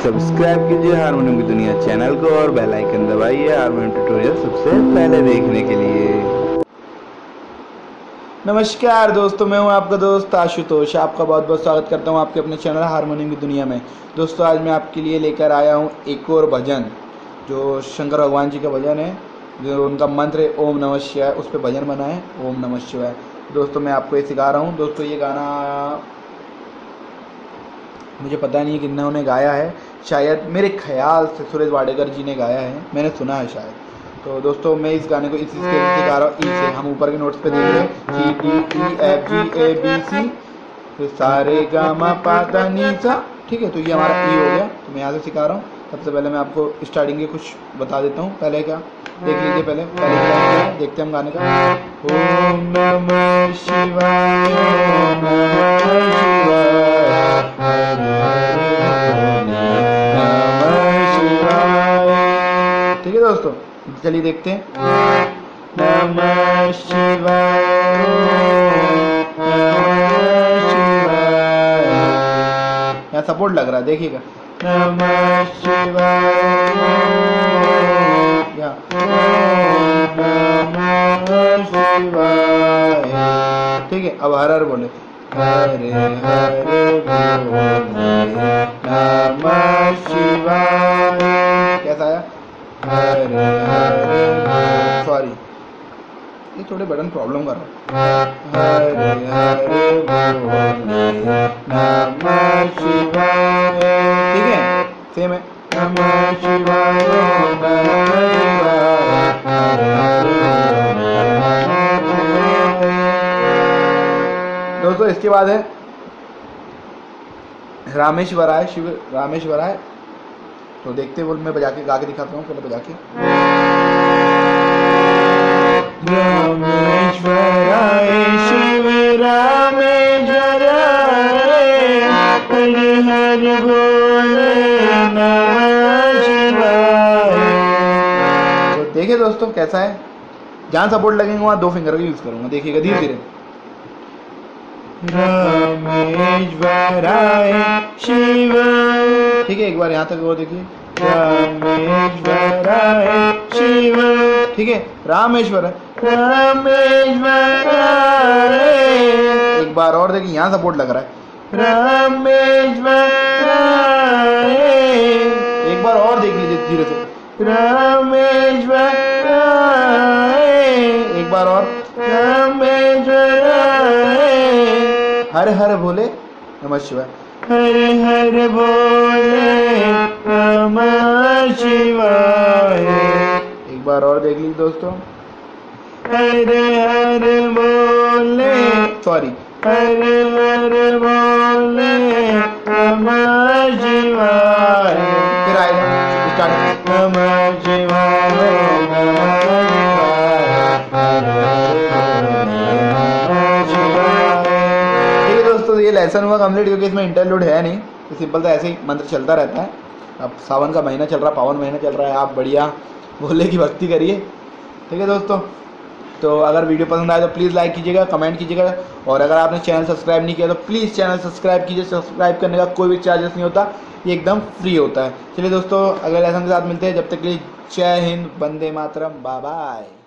Subscribe कीजिए harmonium की दुनिया चैनल को और बेल आइकन दबाइए हारमोनियम ट्यूटोरियल सबसे पहले देखने के लिए। नमस्कार दोस्तों, मैं हूं आपका दोस्त आशुतोष। आपका बहुत बहुत स्वागत करता हूं आपके अपने चैनल हारमोनियम की दुनिया में। दोस्तों, आज मैं आपके लिए लेकर आया हूं एक और भजन, जो शंकर भगवान जी का भजन है, जो उनका मंत्र है ओम नमः शिवाय। उस पर भजन बना है ओम नमः शिवाय। दोस्तों, मैं आपको ये सिखा रहा हूँ। दोस्तों, ये गाना मुझे पता नहीं किन्ना उन्हें गाया है, शायद मेरे ख्याल से सुरेश वाडेकर जी ने गाया है, मैंने सुना है शायद। तो दोस्तों, मैं इस गाने को इसी स्केल से सिखा रहा हूँ, ई से। हम ऊपर के नोट्स पे देख रहे हैं C D E F G A B C, फिर सारे गा मा पा धा नी सा। ठीक है, तो ये हमारा ई हो गया। तो मैं यहाँ से सिखा रहा हूँ। सबसे पहले मैं आपको स्टार्टिंग के कुछ बता देता हूँ। पहले क्या देख लीजिए, पहले देखते हैं हम गाने का। ओम नमः शिवाय, ओम नमः शिवाय, नमः शिवाय। ठीक है दोस्तों, चलिए देखते हैं। नमः शिवाय, नमः शिवाय। यहाँ सपोर्ट लग रहा है, देखिएगा। नमः शिवाय, नमः शिवाय। ठीक है, अब हर हर बोले, हरे हरे बोले नमः शिवाय। कैसा आया? हरे हरे, सॉरी ये थोड़े बटन प्रॉब्लम कर रहा है। हरे हरे बोले नमः शिवाय। ठीक है, सेम है। नमः शिवाय, नमः शिवाय, हरे हरे। दोस्तों, इसके बाद है रामेश्वराय, शिव रामेश्वराय। तो देखते बोल, मैं बजा के गा के दिखाता हूँ, पहले बजा के। रामेश्वराय शिव रामेश्वराय, हर हर बोले नमः शिवाय। तो देखिए दोस्तों, कैसा है। जहाँ सपोर्ट लगेंगे वहाँ दो फिंगर का यूज करूंगा, देखिएगा धीरे धीरे। रामेश्वराय शिव, ठीक है, एक बार यहाँ तक वो देखिए। रामेश्वराय शिव, ठीक है, रामेश्वर रामेश्वराय। एक बार और देखिए, यहाँ सपोर्ट लग रहा है। रामेश्वराय, एक बार और देख लीजिए धीरे से। रामेश्वराय, एक बार और। रामेश्वराय, हर हर भोले नमः शिवाय, हर हर बोले नमः शिवाय। एक बार और देख लीजिए दोस्तों। हर हर बोले, सॉरी, हर हर बोले नमः शिवाय। फिर आएगा स्टार्ट, नमः शिवाय, नमः शिवाय। दोस्तों, ये लेसन हुआ कंप्लीट, क्योंकि इसमें इंटरलूड है नहीं, तो सिंपल सा ऐसे ही मंत्र चलता रहता है। अब सावन का महीना चल रहा है, पावन महीना चल रहा है, आप बढ़िया भोले की भक्ति करिए। ठीक है दोस्तों, तो अगर वीडियो पसंद आए तो प्लीज़ लाइक कीजिएगा, कमेंट कीजिएगा, और अगर आपने चैनल सब्सक्राइब नहीं किया तो प्लीज़ चैनल सब्सक्राइब कीजिए। सब्सक्राइब करने का कोई भी चार्जेस नहीं होता, ये एकदम फ्री होता है। चलिए दोस्तों, अगले लेसन के साथ मिलते हैं। जब तक के लिए जय हिंद, वंदे मातरम, बाय बाय।